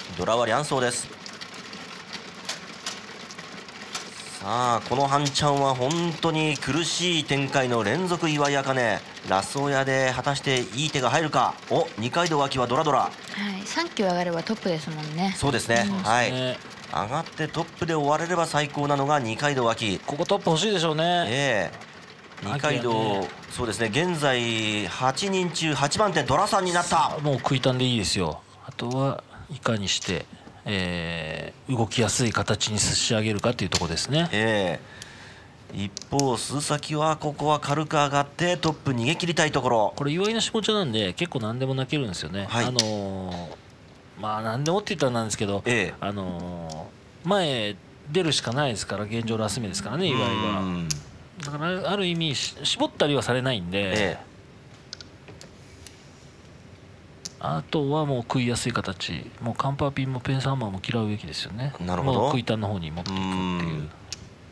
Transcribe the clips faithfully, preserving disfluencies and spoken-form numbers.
ドラは両走です。さあこの半チャンは本当に苦しい展開の連続。岩井茜ラス親で果たしていい手が入るか。お二階堂脇はドラドラ、 はい、さん球上がればトップですもんね。 そうですね、 うん、 はい、 ね、 上がってトップで終われれば最高なのが二階堂脇。 ここトップ欲しいでしょうね。 ええ二階堂、 ね、 そうですね、現在はちにん中はちばん手ドラさんになった。 もう食いたんでいいですよ。あとはいかにして、えー、動きやすい形に仕上げるかっていうところですね。 ええ一方鈴崎はここは軽く上がってトップ逃げ切りたいところ。 これ岩井の下茶なんで結構何でも泣けるんですよね。 はい、 あのー、まあ何でもって言ったらなんですけど、 ええ、 あのー、前出るしかないですから、現状ラス目ですからね岩井は。だからある意味絞ったりはされないんで、ええ、あとはもう食いやすい形、もうカンパーピンもペンサーマーも嫌うべきですよね。 なるほど、 もう食いたんの方に持っていくっていう。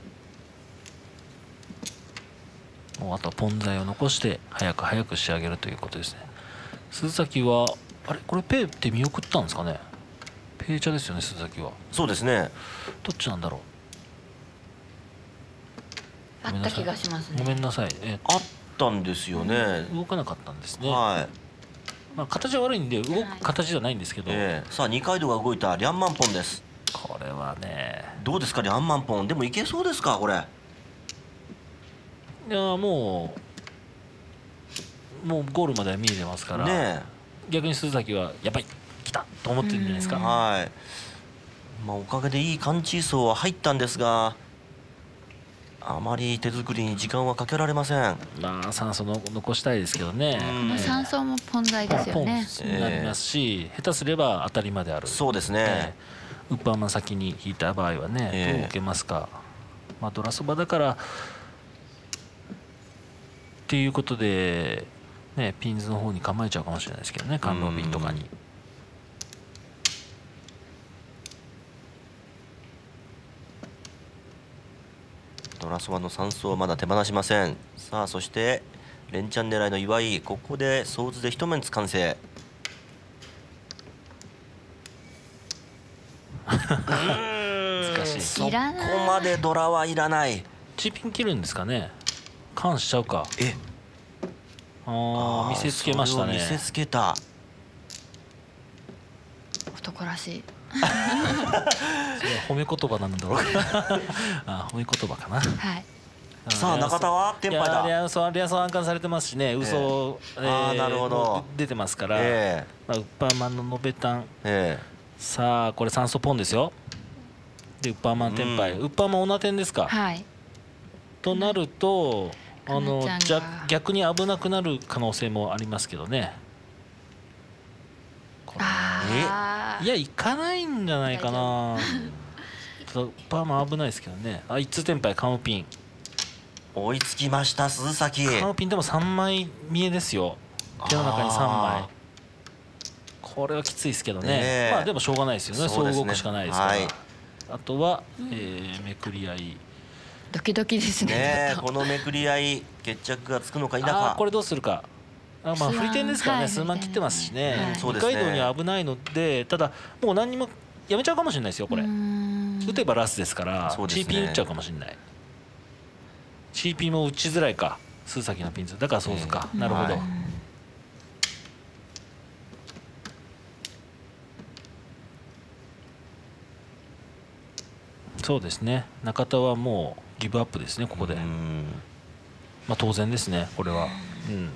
もうあとはポン材を残して早く早く仕上げるということですね。鈴崎はあれこれペイって見送ったんですかね。ペイチャですよね鈴崎は。 そうですね、 どっちなんだろう。あった気がしますね。 ごめんなさい、えー、 あったんですよね。 動かなかったんですね。 はい、 まあ形は悪いんで動く形じゃないんですけど、 えー、さあ二階堂が動いたリャンマンポンです。 これはねどうですかリャンマンポン、でもいけそうですかこれ。 いやもうもうゴールまでは見えてますから、ね、逆に鈴崎はやばい来たと思ってるんじゃないですか。 はい、まあ、おかげでいい感知層は入ったんですが、あまり手作りに時間はかけられません。 まあ酸素の残したいですけどね。 酸素もポン材ですよね。 ポンになりますし、下手すれば当たりまである。 そうですね、 ウッパーマン先に引いた場合はね、 えー、 どう受けますか。まあドラそばだからっていうことで、ね、ピンズの方に構えちゃうかもしれないですけどね、甘露瓶とかに。 ドラそばの酸素はまだ手放しません。さあそして連チャン狙いの岩井、ここで相図で一面完成。 難しい。 そこまでドラはいらない。 チーピン切るんですかね。カンしちゃうか。 えああ見せつけましたね。 見せつけた。 男らしい。 それは褒め言葉なんだろうか。あ褒め言葉かな。 はい。 さあ中田はテンパイだ。 リアソンリアソン暗冠されてますしね、嘘、 えー、あなるほど出てますから、 えーまあ、ウッパーマンのノベタン、 えー、さあこれ酸素ポンですよ。でウッパーマンテンパイ、ウッパーマンオナテンですか。 はい。 となるとあのじゃ逆に危なくなる可能性もありますけどね。 あえいや行かないんじゃないかな。ウッパーマン危ないですけどね。あ一通テンパイカムピン。 追いつきました鈴崎。 カーピンでもさんまい見えですよ。手の中にさんまい。これはきついですけどね、ねまあでもしょうがないですよね。そう動くしかないですから、はい、あとは、えー、めくり合いドキドキですね。 ねこのめくり合い決着がつくのか否か。 あこれどうするか。あまあ振り点ですからね、数万切ってますしね、二階堂には危ないので、ただもう何にもやめちゃうかもしれないですよこれ。打てばラスですから、ね、チーピン打っちゃうかもしれない。チーピンも打ちづらいか、鈴崎のピンズだからそうですか、えー、なるほど、はい、そうですね。中田はもうギブアップですねここで。まあ当然ですねこれは。うん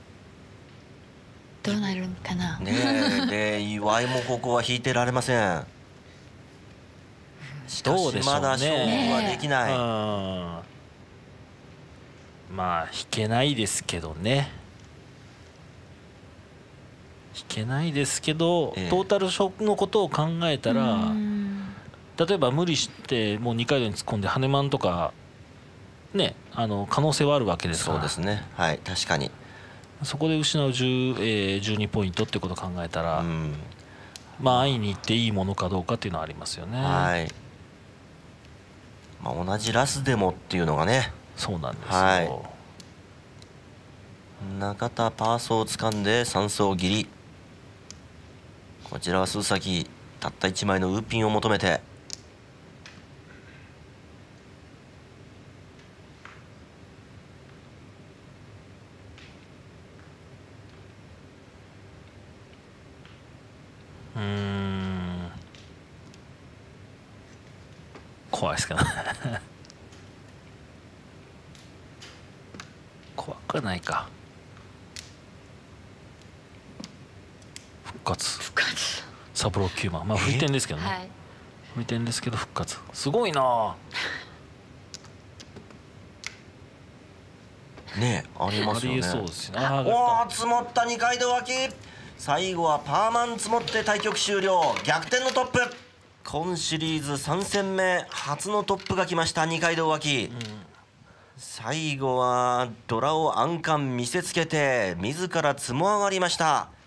どうなるかな。 ねえで岩井もここは引いてられません。しかしまだ勝負はできない。 まあ引けないですけどね。引けないですけど、ええ、トータルショックのことを考えたら、例えば無理してもうにかいどに突っ込んでハネマンとかね、あの可能性はあるわけですから。 そうですね、はい、確かにそこで失うじゅう、えー、じゅうにポイントっていうことを考えたら、うん、まあ会いに行っていいものかどうかっていうのはありますよね。 はい、まあ、同じラスでもっていうのがね。 そうなんですよ、はい、 中田パーソーを掴んでさん走切り。こちらは鈴崎たったいちまいのウーピンを求めて。 うーん怖いですけどね怖くないか。復活復活。 サブローきゅうまん、まあ振り点ですけどね、 はい、 振り点ですけど復活、すごいなねえ、ありますよね。 ありえそうですね。あおお、積もった二階堂脇。最後はパーマン積もって対局終了。逆転のトップ。今シリーズさん戦目初のトップが来ました二階堂脇、うん、最後はドラを暗冠見せつけて自ら積も上がりました。